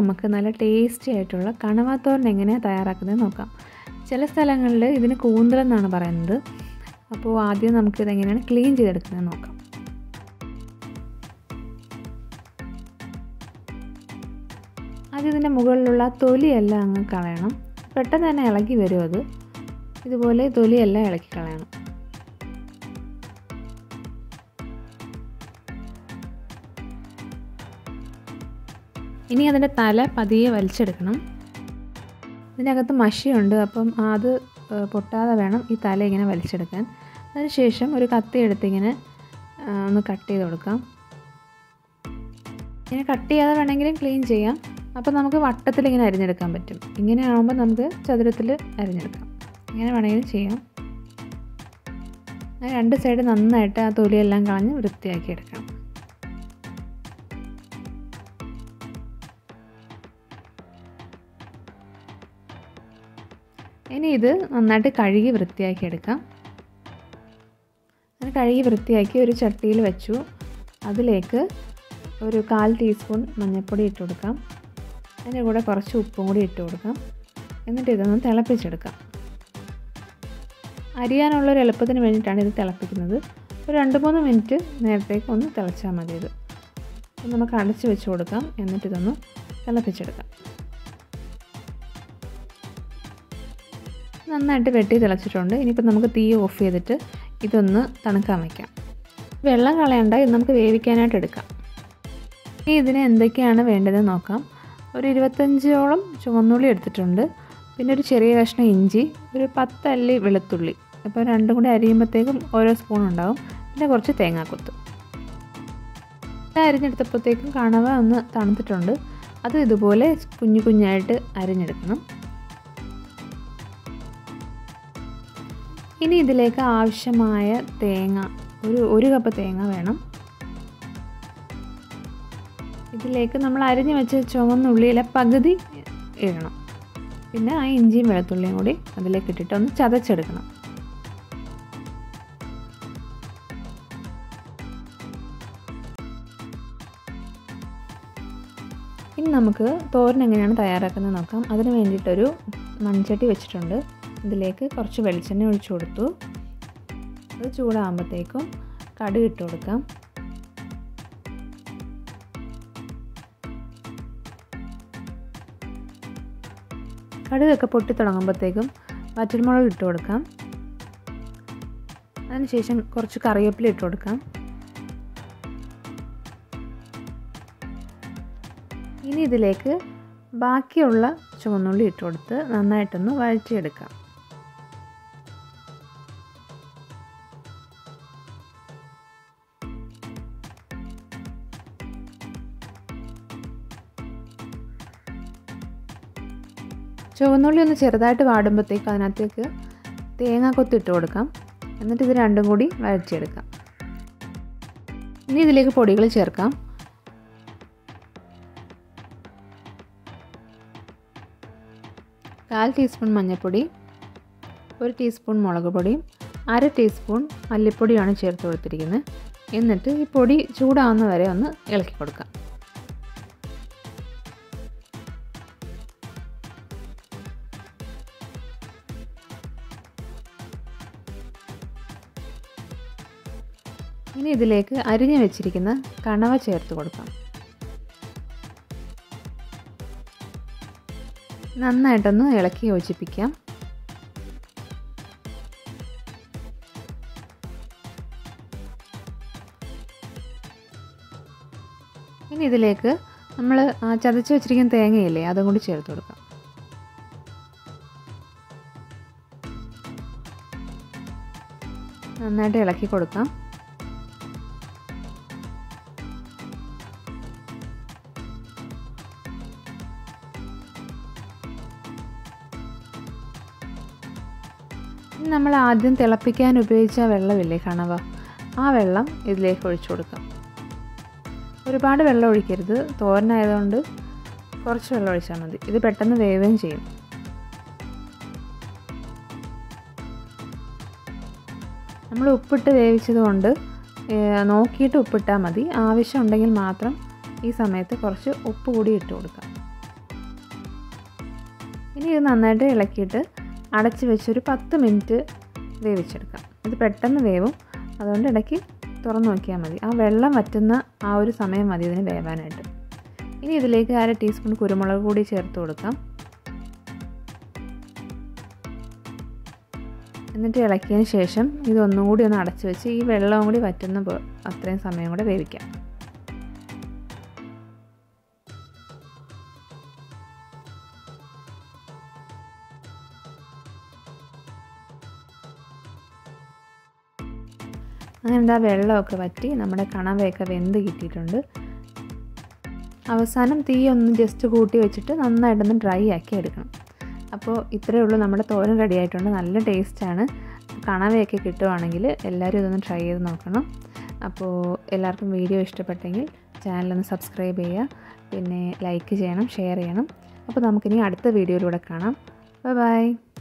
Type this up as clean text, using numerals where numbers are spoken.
നമുക്ക് നല്ല ടേസ്റ്റി ആയിട്ടുള്ള കണവ തോരൻ എങ്ങനെയാണ് തയ്യാറാക്കുന്നത് നോക്കാം. ചില സ്ഥലങ്ങളിൽ ഇതിന് കൂന്തൽ എന്നാണ് പറയുന്നത്. അപ്പോൾ ആദ്യം നമുക്കിതെങ്ങനെയാണ് ക്ലീൻ ചെയ്തെടുക്കുന്നത് നോക്കാം. ആദ്യം ഇതിൻ്റെ മുകളിലുള്ള തൊലിയെല്ലാം അങ്ങ് കളയണം. പെട്ടെന്ന് തന്നെ ഇളകി വരും അത്. ഇതുപോലെ തൊലിയെല്ലാം ഇളക്കി കളയണം. ഇനി അതിൻ്റെ തല പതിയെ വലിച്ചെടുക്കണം. ഇതിനകത്ത് മഷിയുണ്ട്, അപ്പം അത് പൊട്ടാതെ വേണം ഈ തല ഇങ്ങനെ വലിച്ചെടുക്കാൻ. അതിനുശേഷം ഒരു കത്തി എടുത്ത് ഇങ്ങനെ ഒന്ന് കട്ട് ചെയ്ത് കൊടുക്കാം. ഇങ്ങനെ കട്ട് ചെയ്യാതെ വേണമെങ്കിലും ക്ലീൻ ചെയ്യാം. അപ്പോൾ നമുക്ക് വട്ടത്തിൽ ഇങ്ങനെ അരിഞ്ഞെടുക്കാൻ പറ്റും. ഇങ്ങനെ ആകുമ്പോൾ നമുക്ക് ചതുരത്തിൽ അരിഞ്ഞെടുക്കാം. ഇങ്ങനെ വേണമെങ്കിലും ചെയ്യാം. രണ്ട് സൈഡ് നന്നായിട്ട് ആ തൊലിയെല്ലാം കളഞ്ഞ് വൃത്തിയാക്കി എടുക്കണം. ഇനി ഇത് നന്നായിട്ട് കഴുകി വൃത്തിയാക്കി എടുക്കാം. അങ്ങനെ കഴുകി വൃത്തിയാക്കി ഒരു ചട്ടിയിൽ വെച്ചു. അതിലേക്ക് ഒരു 1/4 ടീസ്പൂൺ മഞ്ഞൾപ്പൊടി ഇട്ട് കൊടുക്കാം. അതിൻ്റെ കൂടെ കുറച്ച് ഉപ്പും കൂടി ഇട്ട് കൊടുക്കാം. എന്നിട്ട് ഇതൊന്ന് തിളപ്പിച്ചെടുക്കാം. അരിയാനുള്ളൊരു എളുപ്പത്തിന് വേണ്ടിയിട്ടാണ് ഇത് തിളപ്പിക്കുന്നത്. ഒരു 2-3 മിനിറ്റ് നേരത്തേക്ക് ഒന്ന് തിളച്ചാൽ മതി. ഇത് നമുക്ക് അടച്ച് വെച്ച് കൊടുക്കാം. എന്നിട്ടിതൊന്ന് തിളപ്പിച്ചെടുക്കാം. നന്നായിട്ട് വെട്ടി തിളച്ചിട്ടുണ്ട്. ഇനിയിപ്പോൾ നമുക്ക് തീ ഓഫ് ചെയ്തിട്ട് ഇതൊന്ന് തണുക്കാൻ വയ്ക്കാം. വെള്ളം കളയണ്ട, ഇത് നമുക്ക് വേവിക്കാനായിട്ട് എടുക്കാം. ഇനി ഇതിന് എന്തൊക്കെയാണ് വേണ്ടതെന്ന് നോക്കാം. ഒരു 25ഓളം ചുവന്നുള്ളി എടുത്തിട്ടുണ്ട്. പിന്നെ ഒരു ചെറിയ കഷ്ണം ഇഞ്ചി, ഒരു 10 അല്ലി വെളുത്തുള്ളി. അപ്പോൾ രണ്ടും കൂടി അരിയുമ്പോഴത്തേക്കും ഓരോ സ്പൂൺ ഉണ്ടാവും. പിന്നെ കുറച്ച് തേങ്ങാക്കൊത്ത്. അരിഞ്ഞെടുത്തപ്പോഴത്തേക്കും കണവ ഒന്ന് തണുത്തിട്ടുണ്ട്. അത് ഇതുപോലെ കുഞ്ഞു കുഞ്ഞായിട്ട് അരിഞ്ഞെടുക്കണം. ഇനി ഇതിലേക്ക് ആവശ്യമായ തേങ്ങ, ഒരു കപ്പ് തേങ്ങ വേണം. ഇതിലേക്ക് നമ്മൾ അരിഞ്ഞ് വെച്ച ചുവന്നുള്ളിയിലെ പകുതി ഇടണം. പിന്നെ ആ ഇഞ്ചിയും വെളുത്തുള്ളിയും കൂടി അതിലേക്ക് ഇട്ടിട്ട് ഒന്ന് ചതച്ചെടുക്കണം. ഇനി നമുക്ക് തോരൻ എങ്ങനെയാണ് തയ്യാറാക്കുന്നത് നോക്കാം. അതിന് വേണ്ടിയിട്ടൊരു മൺചട്ടി വെച്ചിട്ടുണ്ട്. ഇതിലേക്ക് കുറച്ച് വെളിച്ചെണ്ണ ഒഴിച്ചു കൊടുത്തു. അത് ചൂടാകുമ്പോഴത്തേക്കും കടുക് ഇട്ട് കൊടുക്കാം. കടുകൊക്കെ പൊട്ടി തുടങ്ങുമ്പോഴത്തേക്കും വറ്റൽമുളക് ഇട്ട് കൊടുക്കാം. അതിനുശേഷം കുറച്ച് കറിവേപ്പില ഇട്ട് കൊടുക്കാം. ഇനി ഇതിലേക്ക് ബാക്കിയുള്ള ചുവന്നുള്ളി ഇട്ട് കൊടുത്ത് നന്നായിട്ടൊന്ന് വഴറ്റിയെടുക്കാം. ചുവന്നുള്ളി ഒന്ന് ചെറുതായിട്ട് വാടുമ്പോഴത്തേക്ക് അതിനകത്തേക്ക് തേങ്ങാക്കൊത്ത് ഇട്ട് കൊടുക്കാം. എന്നിട്ട് ഇത് രണ്ടും കൂടി വഴറ്റിയെടുക്കാം. ഇനി ഇതിലേക്ക് പൊടികൾ ചേർക്കാം. കാൽ ടീസ്പൂൺ മഞ്ഞൾപ്പൊടി, 1 ടീസ്പൂൺ മുളക് പൊടി, 1/2 ടീസ്പൂൺ മല്ലിപ്പൊടിയാണ് ചേർത്ത് കൊടുത്തിരിക്കുന്നത്. എന്നിട്ട് ഈ പൊടി ചൂടാവുന്ന വരെ ഒന്ന് ഇളക്കി കൊടുക്കാം. ഇനി ഇതിലേക്ക് അരിഞ്ഞു വെച്ചിരിക്കുന്ന കണവ ചേർത്ത് കൊടുക്കാം. നന്നായിട്ടൊന്ന് ഇളക്കി യോജിപ്പിക്കാം. ഇനി ഇതിലേക്ക് നമ്മൾ ചതച്ച് വെച്ചിരിക്കുന്ന തേങ്ങയില്ലേ, അതും കൂടി ചേർത്ത് കൊടുക്കാം. നന്നായിട്ട് ഇളക്കി കൊടുക്കാം. നമ്മൾ ആദ്യം തിളപ്പിക്കാൻ ഉപയോഗിച്ച വെള്ളമില്ലേ, കണവ, ആ വെള്ളം ഇതിലേക്ക് ഒഴിച്ചു കൊടുക്കാം. ഒരുപാട് വെള്ളം ഒഴിക്കരുത്. തോരനായതുകൊണ്ട് കുറച്ച് വെള്ളം ഒഴിച്ചാൽ മതി. ഇത് പെട്ടെന്ന് വേവുകയും ചെയ്യും. നമ്മൾ ഉപ്പിട്ട് വേവിച്ചത് കൊണ്ട് നോക്കിയിട്ട് ഉപ്പിട്ടാൽ മതി. ആവശ്യമുണ്ടെങ്കിൽ മാത്രം ഈ സമയത്ത് കുറച്ച് ഉപ്പ് കൂടി ഇട്ട് കൊടുക്കാം. ഇനി ഇത് നന്നായിട്ട് ഇളക്കിയിട്ട് അടച്ച് വെച്ചൊരു 10 മിനിറ്റ് വേവിച്ചെടുക്കാം. ഇത് പെട്ടെന്ന് വേവും, അതുകൊണ്ട് ഇടയ്ക്ക് തുറന്ന് നോക്കിയാൽ മതി. ആ വെള്ളം വറ്റുന്ന ആ ഒരു സമയം മതി ഇതിന് വേവാനായിട്ട്. ഇനി ഇതിലേക്ക് 1/2 ടീസ്പൂൺ കുരുമുളക് കൂടി ചേർത്ത് കൊടുക്കാം. എന്നിട്ട് ഇളക്കിയതിന് ശേഷം ഇതൊന്നും കൂടി ഒന്ന് അടച്ച് വെച്ച് ഈ വെള്ളം കൂടി വറ്റുന്ന അത്രയും സമയം കൂടെ വേവിക്കാം. അങ്ങനെ വെള്ളമൊക്കെ വറ്റി നമ്മുടെ കണവയൊക്കെ വെന്ത് കിട്ടിയിട്ടുണ്ട്. അവസാനം തീ ഒന്ന് ജസ്റ്റ് കൂട്ടി വെച്ചിട്ട് നന്നായിട്ടൊന്ന് ഡ്രൈ ആക്കി എടുക്കണം. അപ്പോൾ ഇത്രയേ ഉള്ളൂ, നമ്മുടെ തോരൻ റെഡി ആയിട്ടുണ്ട്. നല്ല ടേസ്റ്റാണ്. കണവയൊക്കെ കിട്ടുവാണെങ്കിൽ എല്ലാവരും ഇതൊന്ന് ട്രൈ ചെയ്ത് നോക്കണം. അപ്പോൾ എല്ലാവർക്കും വീഡിയോ ഇഷ്ടപ്പെട്ടെങ്കിൽ ചാനലൊന്ന് സബ്സ്ക്രൈബ് ചെയ്യുക, പിന്നെ ലൈക്ക് ചെയ്യണം, ഷെയർ ചെയ്യണം. അപ്പോൾ നമുക്കിനി അടുത്ത വീഡിയോയിലൂടെ കാണാം. ബൈ.